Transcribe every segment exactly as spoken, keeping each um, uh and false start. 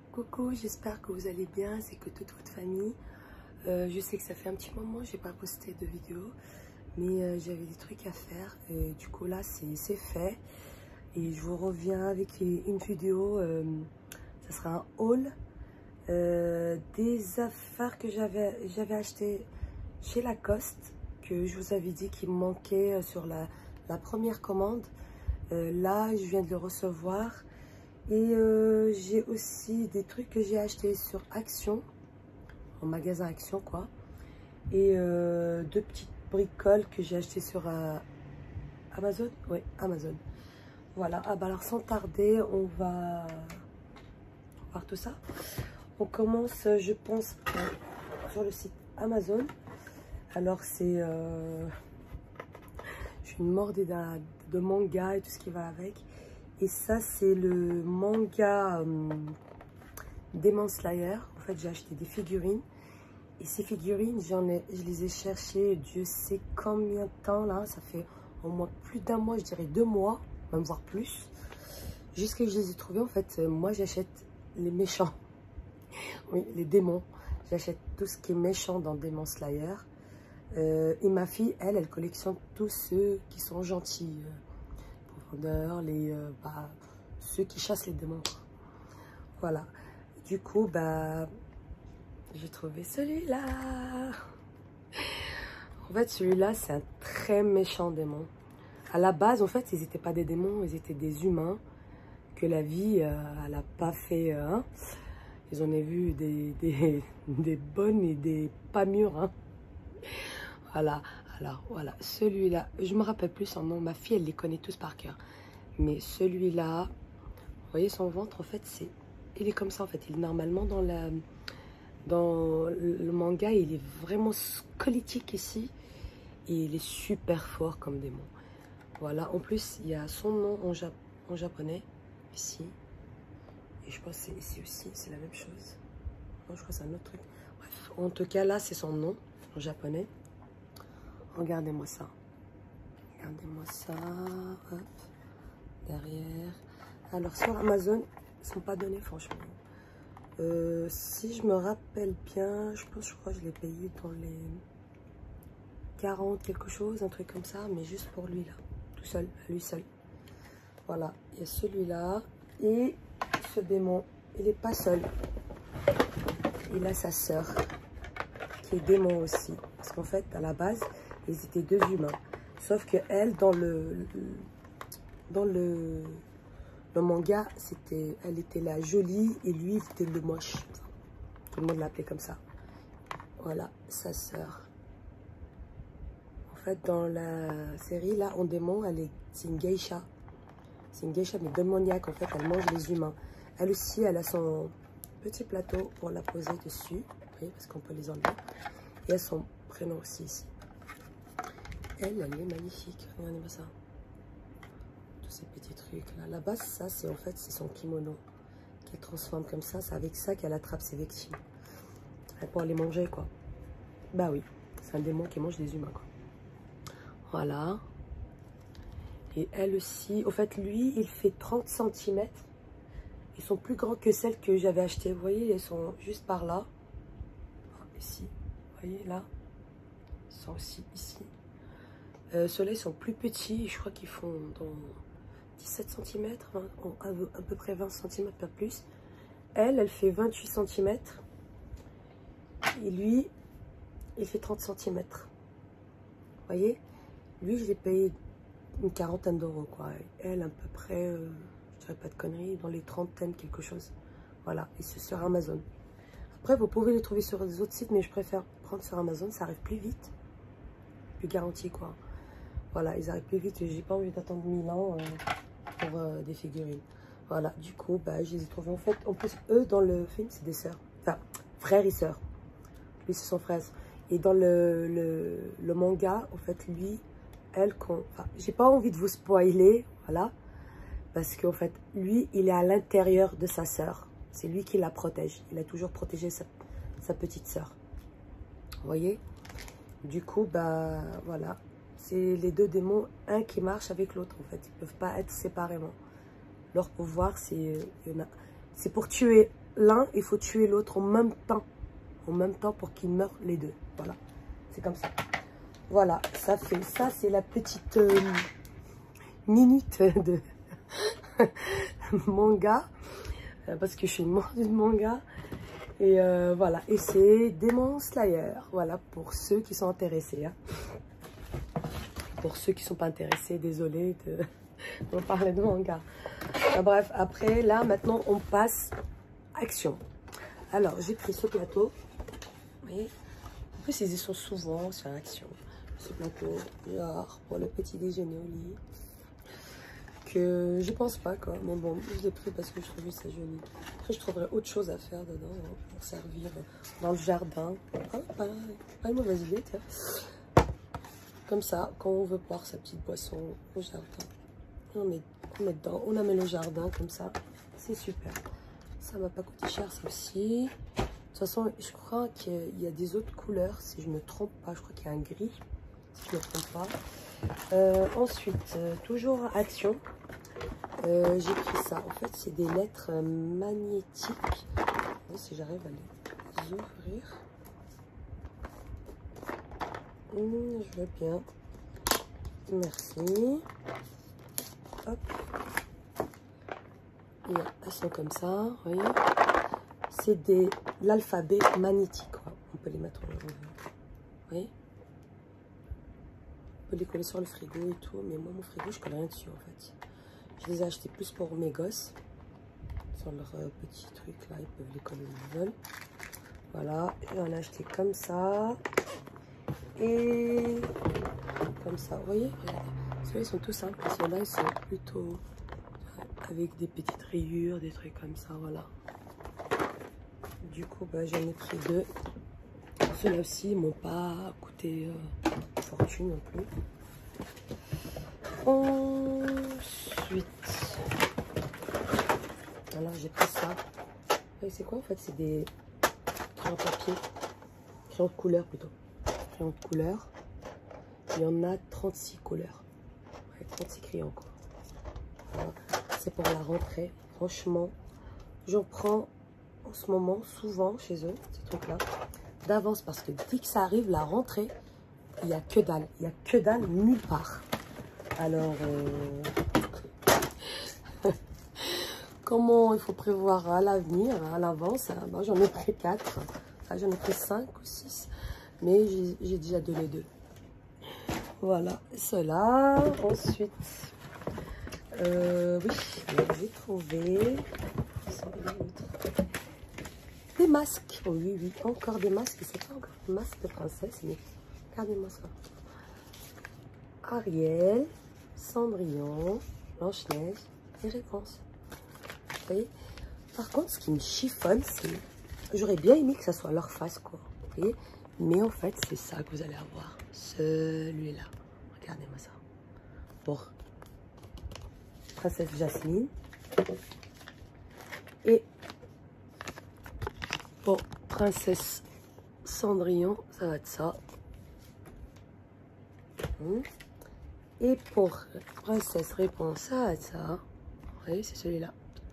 Coucou, j'espère que vous allez bien, c'est que toute votre famille. Euh, je sais que ça fait un petit moment que j'ai pas posté de vidéo, mais euh, j'avais des trucs à faire. Et du coup là, c'est fait. Et je vous reviens avec une vidéo, euh, ça sera un haul euh, des affaires que j'avais j'avais acheté chez Lacoste, que je vous avais dit qu'il me manquait sur la, la première commande. Euh, là, je viens de le recevoir. Et euh, j'ai aussi des trucs que j'ai achetés sur Action, en magasin Action quoi. Et euh, deux petites bricoles que j'ai achetées sur euh, Amazon. Oui, Amazon. Voilà, ah bah alors sans tarder, on va voir tout ça. On commence, je pense, euh, sur le site Amazon. Alors c'est... Euh, je suis une mordée de, de manga et tout ce qui va avec. Et ça, c'est le manga euh, Demon Slayer. En fait, j'ai acheté des figurines. Et ces figurines, j'en ai, je les ai cherchées, Dieu sait combien de temps là. Ça fait au moins plus d'un mois, je dirais deux mois, même voire plus. Jusqu'à ce que je les ai trouvées. En fait, euh, moi, j'achète les méchants. Oui, les démons. J'achète tout ce qui est méchant dans Demon Slayer. Euh, et ma fille, elle, elle collectionne tous ceux qui sont gentils. Les, euh, bah, ceux qui chassent les démons. Voilà. Du coup, bah, j'ai trouvé celui-là. En fait, celui-là, c'est un très méchant démon. À la base, en fait, ils n'étaient pas des démons, ils étaient des humains que la vie, euh, elle n'a pas fait. Euh, hein. Ils en ont vu des, des, des bonnes et des pas mûres. Hein. Voilà. Alors, voilà. Celui-là, je me rappelle plus son nom. Ma fille, elle les connaît tous par cœur. Mais celui-là, vous voyez son ventre, en fait, c'est, il est comme ça, en fait. Il est normalement dans, la, dans le manga, il est vraiment squelettique ici. Et il est super fort comme démon. Voilà, en plus, il y a son nom en, Jap en japonais, ici. Et je pense que c'est ici aussi, c'est la même chose. Non, je crois que c'est un autre truc. Bref, en tout cas, là, c'est son nom en japonais. Regardez-moi ça. Regardez-moi ça. Hop. Derrière. Alors sur Amazon, ils ne sont pas donnés franchement. Euh, si je me rappelle bien, je pense je crois que je l'ai payé dans les quarante quelque chose, un truc comme ça, mais juste pour lui là, tout seul, à lui seul. Voilà, il y a celui-là et ce démon, il n'est pas seul. Il a sa sœur qui est démon aussi, parce qu'en fait à la base ils étaient deux humains, sauf que elle dans le Dans le, le manga, c'était, elle était la jolie et lui, il était le moche. Tout le monde l'appelait comme ça. Voilà, sa sœur. En fait, dans la série, là, en démon, elle est, c'est une geisha. C'est une geisha, mais démoniaque. En fait, elle mange les humains. Elle aussi, elle a son petit plateau pour la poser dessus. Vous voyez, parce qu'on peut les enlever. Et elle a son prénom aussi ici. Elle, elle est magnifique. Regardez-moi ça. Ces petits trucs là. La base, ça c'est en fait c'est son kimono qu'elle transforme comme ça. C'est avec ça qu'elle attrape ses victimes. Elle pourra les manger quoi. Bah oui, c'est un démon qui mange des humains quoi. Voilà. Et elle aussi, au fait lui il fait trente centimètres. Ils sont plus grands que celles que j'avais achetées. Vous voyez, elles sont juste par là. Ici, vous voyez là. Ils sont aussi ici. Euh, Ceux-là ils sont plus petits. Je crois qu'ils font dans dix-sept centimètres, à peu près vingt centimètres, pas plus. Elle, elle fait vingt-huit centimètres. Et lui, il fait trente centimètres. Vous voyez? Lui, je l'ai payé une quarantaine d'euros, quoi. Elle, à peu près, euh, je dirais pas de conneries, dans les trentaines, quelque chose. Voilà, et c'est sur Amazon. Après, vous pouvez les trouver sur des autres sites, mais je préfère prendre sur Amazon, ça arrive plus vite. Plus garanti, quoi. Voilà, ils arrivent plus vite et j'ai pas envie d'attendre mille ans. Euh, pour euh, des figurines. Voilà, du coup, bah, je les ai trouvés. En fait, en plus, eux, dans le film, c'est des sœurs. Enfin, frères et sœurs. Lui, c'est son frère. Et dans le, le, le manga, en fait, lui, elle, quand... Enfin, j'ai pas envie de vous spoiler, voilà. Parce qu'en fait, lui, il est à l'intérieur de sa sœur. C'est lui qui la protège. Il a toujours protégé sa, sa petite sœur. Vous voyez? Du coup, bah, voilà. C'est les deux démons, un qui marche avec l'autre en fait. Ils ne peuvent pas être séparément. Leur pouvoir, c'est c'est pour tuer l'un, il faut tuer l'autre en même temps. En même temps pour qu'ils meurent les deux. Voilà, c'est comme ça. Voilà, ça fait ça, c'est la petite euh, minute de manga. Euh, parce que je suis une mordue de manga. Et euh, voilà, et c'est Demon Slayer. Voilà, pour ceux qui sont intéressés. Hein. Pour ceux qui ne sont pas intéressés, désolé de on parler de manga. Enfin, bref, après, là, maintenant, on passe action. Alors, j'ai pris ce plateau. Oui. En plus, ils y sont souvent sur action. Ce plateau, genre, pour le petit déjeuner au lit. Que je pense pas, quoi. Mais bon, je l'ai pris parce que je trouvais ça joli. Après, je trouverais autre chose à faire dedans, hein, pour servir dans le jardin. Ah, pas, pas une mauvaise idée, tiens. Comme ça, quand on veut boire sa petite boisson au jardin, on met, on met dedans, on amène le jardin comme ça. C'est super. Ça m'a pas coûté cher, ça aussi. De toute façon, je crois qu'il y a des autres couleurs, si je me trompe pas. Je crois qu'il y a un gris, si je me trompe pas. Euh, ensuite, euh, toujours action. Euh, J'ai pris ça. En fait, c'est des lettres magnétiques. Si j'arrive à les ouvrir. Mmh, je veux bien. Merci. Hop. Et elles sont comme ça, vous voyez. C'est des l'alphabet magnétique, quoi. On peut les mettre en vous voyez. On peut les coller sur le frigo et tout, mais moi mon frigo je colle rien dessus en fait. Je les ai achetés plus pour mes gosses. Sur leur euh, petit truc là, ils peuvent les coller où ils veulent. Voilà, j'en ai acheté comme ça. Et comme ça, vous voyez, ceux-là ils sont tout simples. Ceux-là ils sont plutôt avec des petites rayures, des trucs comme ça, voilà. Du coup, bah, j'en ai pris deux. Ceux-là aussi, ils m'ont pas coûté euh, fortune non plus. Ensuite, alors j'ai pris ça. C'est quoi en fait? C'est des crayons de papier, crayons de couleur plutôt. Crayons de couleur. Il y en a trente-six couleurs. Ouais, trente-six crayons quoi. Voilà. C'est pour la rentrée. Franchement, j'en prends en ce moment souvent chez eux, ces trucs-là, d'avance parce que dès que ça arrive, la rentrée, il n'y a que dalle. Il n'y a que dalle nulle part. Alors, euh... comment il faut prévoir à l'avenir, à l'avance? Ben, j'en ai pris quatre. Enfin, j'en ai pris cinq ou six. Mais j'ai déjà donné deux. Voilà, cela. Ensuite, euh, oui, j'ai trouvé des masques. Oh, oui, oui, encore des masques. C'est pas encore des masques de princesse, mais regardez-moi ça. Ariel, Cendrillon, Blanche-Neige et Réponse. Vous voyez? Par contre, ce qui me chiffonne, c'est... J'aurais bien aimé que ça soit leur face, quoi. Vous voyez? Mais en fait, c'est ça que vous allez avoir. Celui-là. Regardez-moi ça. Pour Princesse Jasmine. Et pour Princesse Cendrillon, ça va être ça. Et pour Princesse Réponse, ça va être ça. Vous voyez, c'est celui-là.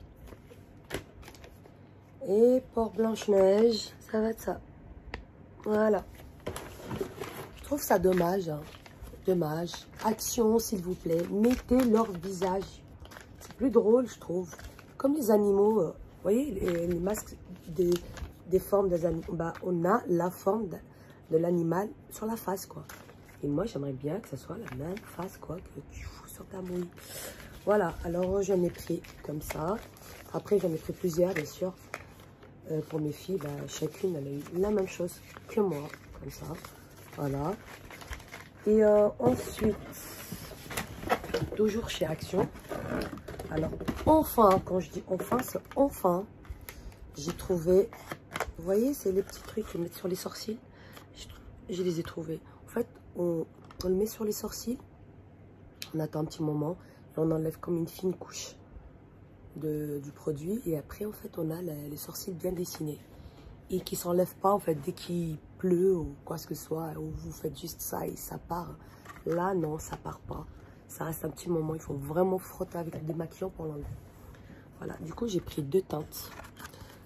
Et pour Blanche-Neige, ça va être ça. Voilà. Je trouve ça dommage. Hein. Dommage. Action, s'il vous plaît. Mettez leur visage. C'est plus drôle, je trouve. Comme les animaux. Euh, vous voyez, les, les masques des, des formes des animaux. Bah, on a la forme de, de l'animal sur la face, quoi. Et moi, j'aimerais bien que ce soit la même face, quoi, que tu fous sur ta mouille. Voilà. Alors, j'en ai pris comme ça. Après, j'en ai pris plusieurs, bien sûr. Euh, pour mes filles, bah, chacune, elle a eu la même chose que moi. Comme ça. Voilà. Et euh, ensuite, toujours chez Action. Alors, enfin, quand je dis enfin, c'est enfin, j'ai trouvé, vous voyez, c'est les petits trucs qu'ils mettent sur les sourcils. Je, je les ai trouvés. En fait, on, on le met sur les sourcils, on attend un petit moment, et on enlève comme une fine couche de, du produit. Et après, en fait, on a les, les sourcils bien dessinés. Et qui ne s'enlèvent pas, en fait, dès qu'il pleut ou quoi que ce soit, ou vous faites juste ça et ça part. Là, non, ça part pas. Ça reste un petit moment. Il faut vraiment frotter avec le démaquillant pour l'enlever. Voilà, du coup, j'ai pris deux teintes.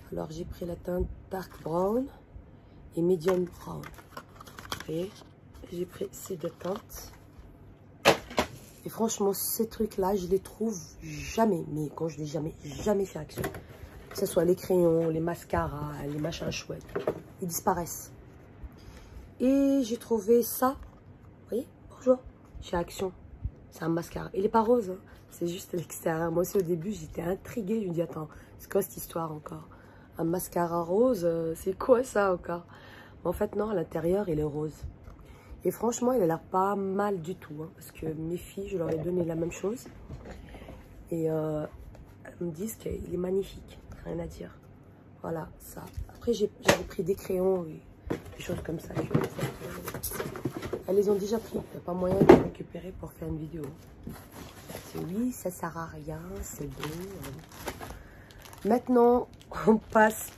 Alors j'ai pris la teinte dark brown et medium brown. Vous voyez, j'ai pris ces deux teintes. Et franchement, ces trucs-là, je les trouve jamais. Mais quand je dis jamais, jamais chez Action. Que ce soit les crayons, les mascaras, les machins chouettes. Ils disparaissent. Et j'ai trouvé ça. Vous voyez, bonjour, chez Action. C'est un mascara. Il n'est pas rose, hein. C'est juste l'extérieur. Moi aussi, au début, j'étais intriguée. Je me dis, attends, c'est quoi cette histoire encore? Un mascara rose, c'est quoi ça encore? En fait, non, à l'intérieur, il est rose. Et franchement, il a l'air pas mal du tout. Hein, parce que mes filles, je leur ai donné la même chose. Et euh, elles me disent qu'il est magnifique. Rien à dire. Voilà, ça. Après, j'avais pris des crayons et des choses comme ça. Elles les ont déjà pris. Il n'y a pas moyen de les récupérer pour faire une vidéo. Oui, ça sert à rien. C'est bon. Maintenant, on passe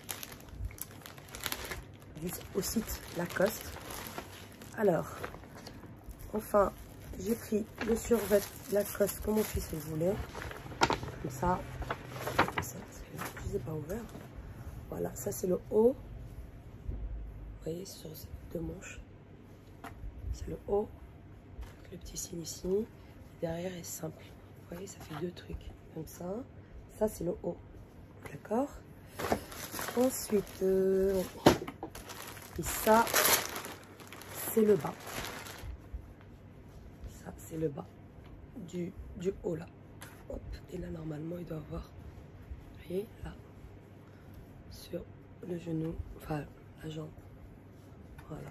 au site Lacoste. Alors, enfin, j'ai pris le survêt Lacoste comme mon fils le voulait. Comme ça. Comme ça, je ne les ai pas ouverts. Voilà, ça c'est le haut. Vous voyez, sur ces deux manches. C'est le haut. Le petit signe ici. Et derrière est simple. Vous voyez, ça fait deux trucs. Comme ça. Ça c'est le haut. D'accord. Ensuite, euh, et ça, c'est le bas. Ça, c'est le bas du, du haut là. Hop. Et là, normalement, il doit avoir, vous voyez, là, sur le genou, enfin, la jambe. Voilà.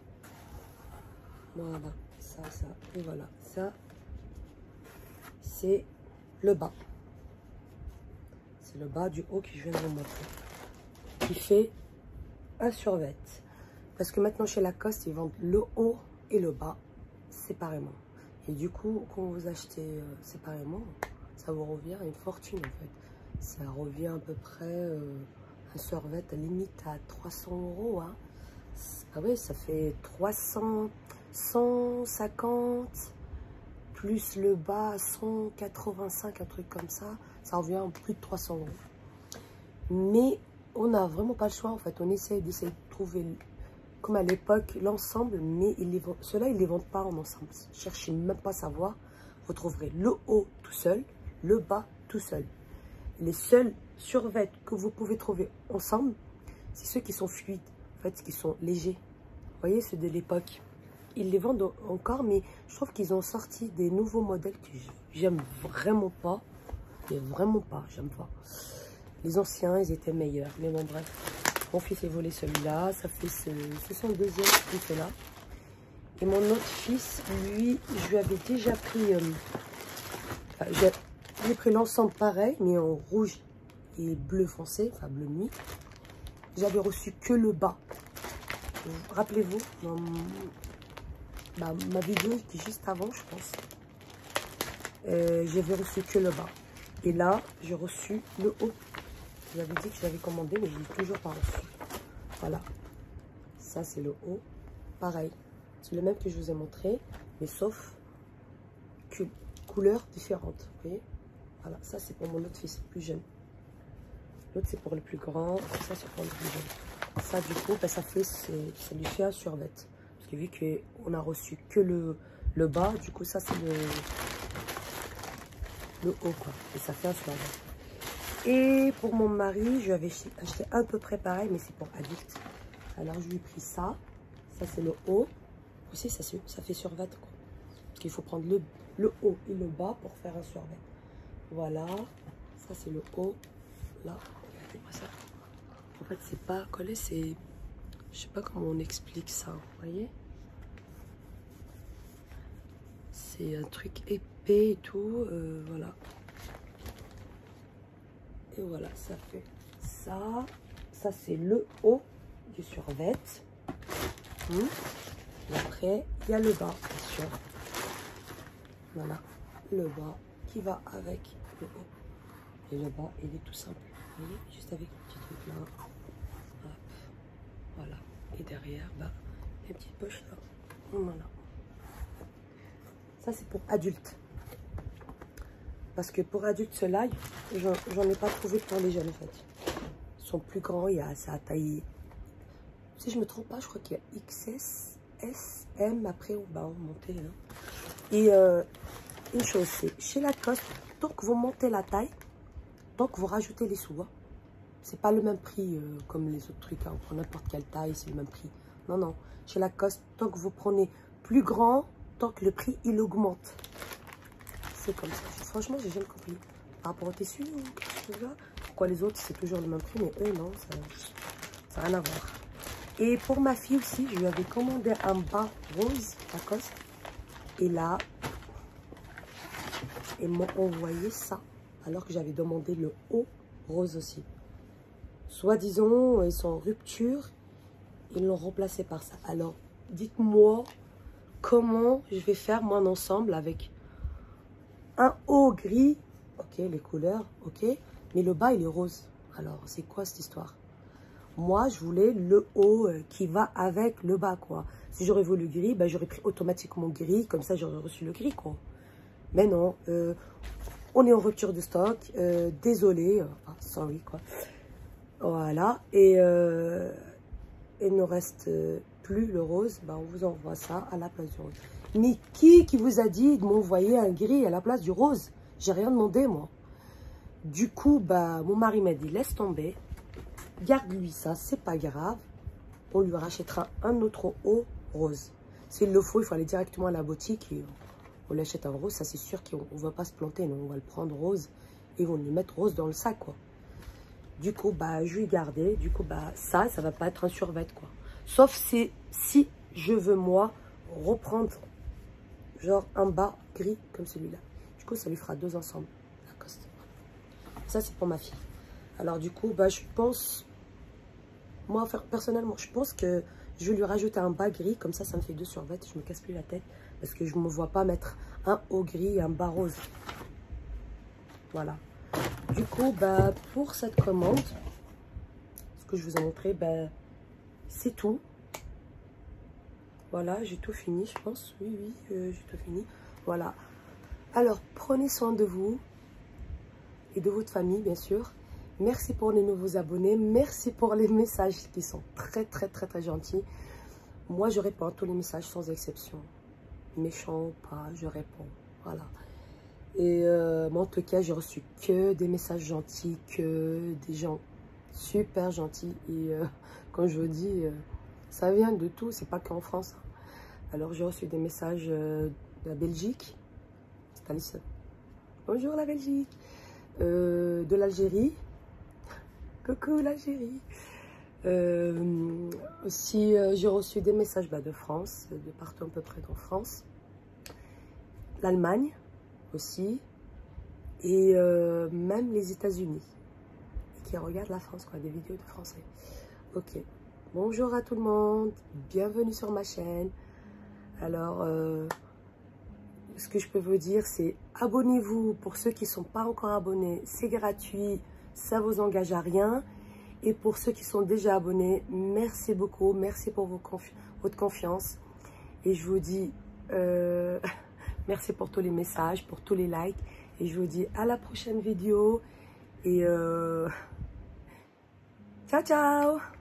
Voilà. Ça, ça, et voilà. Ça, c'est le bas. C'est le bas du haut que je viens de vous montrer. Qui fait un survêt. Parce que maintenant chez Lacoste, ils vendent le haut et le bas séparément. Et du coup, quand vous achetez euh, séparément, ça vous revient à une fortune en fait. Ça revient à peu près euh, un survêt à limite à trois cents euros. Hein. Ah oui, ça fait trois cents, cent cinquante, plus le bas cent quatre-vingt-cinq, un truc comme ça. Ça revient à plus de trois cents euros. Mais on n'a vraiment pas le choix en fait. On essaye d'essayer de trouver, comme à l'époque, l'ensemble, mais ceux-là, ils ne les vendent pas en ensemble. Cherchez même pas à savoir. Vous trouverez le haut tout seul, le bas tout seul. Les seuls survêtements que vous pouvez trouver ensemble, c'est ceux qui sont fluides, en fait, qui sont légers. Vous voyez, ceux de l'époque. Ils les vendent encore, mais je trouve qu'ils ont sorti des nouveaux modèles que j'aime vraiment pas. Mais vraiment pas, j'aime pas. Les anciens, ils étaient meilleurs. Mais bon, bref. Mon fils a volé celui-là. Ça fait ce, c'est son deuxième qui fait là. Et mon autre fils, lui, je lui avais déjà pris... Euh, enfin, j'ai pris l'ensemble pareil, mais en rouge et bleu foncé. Enfin, bleu nuit. J'avais reçu que le bas. Rappelez-vous, bah, ma vidéo était juste avant, je pense. Euh, j'avais reçu que le bas. Et là, j'ai reçu le haut. J'avais dit que j'avais commandé, mais je ne l'ai toujours pas reçu. Voilà. Ça, c'est le haut. Pareil. C'est le même que je vous ai montré, mais sauf que couleur différente. Vous voyez? Voilà. Ça, c'est pour mon autre fils, plus jeune. L'autre, c'est pour le plus grand. Ça, c'est pour le plus jeune. Ça, du coup, bah, ça, fait, ça lui fait un survêt. Parce que vu qu'on a reçu que le, le bas, du coup, ça, c'est le... le haut quoi, et ça fait un survêt. Et pour mon mari, je lui avais acheté à peu près pareil, mais c'est pour adulte. Alors je lui ai pris ça, ça c'est le haut, aussi ça, ça fait survêt quoi, parce qu'il faut prendre le, le haut et le bas pour faire un survêt. Voilà, ça c'est le haut, là, regardez-moi ça. En fait c'est pas collé, c'est, je sais pas comment on explique ça, vous voyez. C'est un truc épais et tout, euh, voilà. Et voilà, ça fait ça. Ça, c'est le haut du survêt. Hum. Et après, il y a le bas, bien sûr. Voilà, le bas qui va avec le haut. Et le bas, il est tout simple. Vous voyez, juste avec le petit truc là. Hop. Voilà. Et derrière, bah, les petites poches là. Voilà. Ça, c'est pour adultes. Parce que pour adultes, ceux-là, j'en ai pas trouvé pour les jeunes, en fait. sont plus grands. Il y a ça à taille, si je me trompe pas, je crois qu'il y a X S, S, M. Après, on va monter. Hein. Et euh, une chose, c'est chez Lacoste, tant que vous montez la taille, tant que vous rajoutez les sous, hein, c'est pas le même prix euh, comme les autres trucs. Hein, on prend n'importe quelle taille, c'est le même prix. Non, non. Chez Lacoste, tant que vous prenez plus grand, tant que le prix, il augmente. C'est comme ça. Franchement, j'ai jamais compris. Par rapport au tissu ou quelque chose là. Pourquoi les autres, c'est toujours le même prix, mais eux, non, ça n'a rien à voir. Et pour ma fille aussi, je lui avais commandé un bas rose Lacoste. Et là, ils m'ont envoyé ça, alors que j'avais demandé le haut rose aussi. Soi-disant, ils sont en rupture, ils l'ont remplacé par ça. Alors, dites-moi comment je vais faire mon ensemble avec un haut gris, ok, les couleurs, ok, mais le bas, il est rose. Alors, c'est quoi cette histoire? Moi, je voulais le haut qui va avec le bas, quoi. Si j'aurais voulu gris, ben, j'aurais pris automatiquement gris, comme ça, j'aurais reçu le gris, quoi. Mais non, euh, on est en rupture de stock, euh, désolé, enfin, sorry, quoi. Voilà, et euh, il ne reste plus le rose, ben, on vous envoie ça à la place du rose. Mais qui qui vous a dit de m'envoyer un gris à la place du rose? J'ai rien demandé, moi. Du coup, bah, mon mari m'a dit, laisse tomber. Garde-lui ça, c'est pas grave. On lui rachètera un autre haut rose. S'il le faut, il faut aller directement à la boutique et on lui achète un rose. Ça, c'est sûr qu'on ne va pas se planter. Non, on va le prendre rose et on lui mettre rose dans le sac, quoi. Du coup, bah, je lui ai gardé. Du coup, bah, ça, ça va pas être un survêt, quoi. Sauf si, si je veux, moi, reprendre genre un bas gris comme celui-là. Du coup, ça lui fera deux ensembles. Ça, c'est pour ma fille. Alors, du coup, bah, je pense... Moi, personnellement, je pense que je vais lui rajouter un bas gris. Comme ça, ça me fait deux survêtements. Je me casse plus la tête. Parce que je ne me vois pas mettre un haut gris et un bas rose. Voilà. Du coup, bah, pour cette commande, ce que je vous ai montré, bah, c'est tout. Voilà, j'ai tout fini, je pense. Oui, oui, euh, j'ai tout fini. Voilà. Alors, prenez soin de vous et de votre famille, bien sûr. Merci pour les nouveaux abonnés. Merci pour les messages qui sont très, très, très, très gentils. Moi, je réponds à tous les messages sans exception. Méchant ou pas, je réponds. Voilà. Et euh, moi, en tout cas, j'ai reçu que des messages gentils, que des gens super gentils. Et euh, quand je vous dis, euh, ça vient de tout, c'est pas qu'en France. Alors, j'ai reçu des messages euh, de la Belgique. C'est bonjour la Belgique. Euh, de l'Algérie. Coucou l'Algérie. Euh, aussi, euh, j'ai reçu des messages bah, de France, de partout à peu près en France. L'Allemagne aussi. Et euh, même les États-Unis. Qui regardent la France, quoi, des vidéos de français. Ok. Bonjour à tout le monde. Bienvenue sur ma chaîne. Alors, euh, ce que je peux vous dire, c'est abonnez-vous pour ceux qui ne sont pas encore abonnés. C'est gratuit. Ça ne vous engage à rien. Et pour ceux qui sont déjà abonnés, merci beaucoup. Merci pour vos confi votre confiance. Et je vous dis euh, merci pour tous les messages, pour tous les likes. Et je vous dis à la prochaine vidéo. Et euh, ciao, ciao!